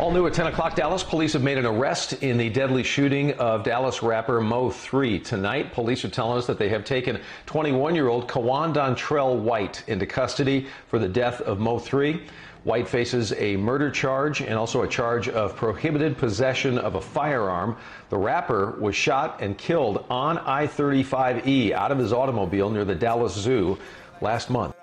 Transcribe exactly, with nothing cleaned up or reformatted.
All new at ten o'clock, Dallas. Police have made an arrest in the deadly shooting of Dallas rapper M O three. Tonight, police are telling us that they have taken twenty-one-year-old Kewon Dontrelle White into custody for the death of M O three. White faces a murder charge and also a charge of prohibited possession of a firearm. The rapper was shot and killed on I thirty-five E out of his automobile near the Dallas Zoo last month.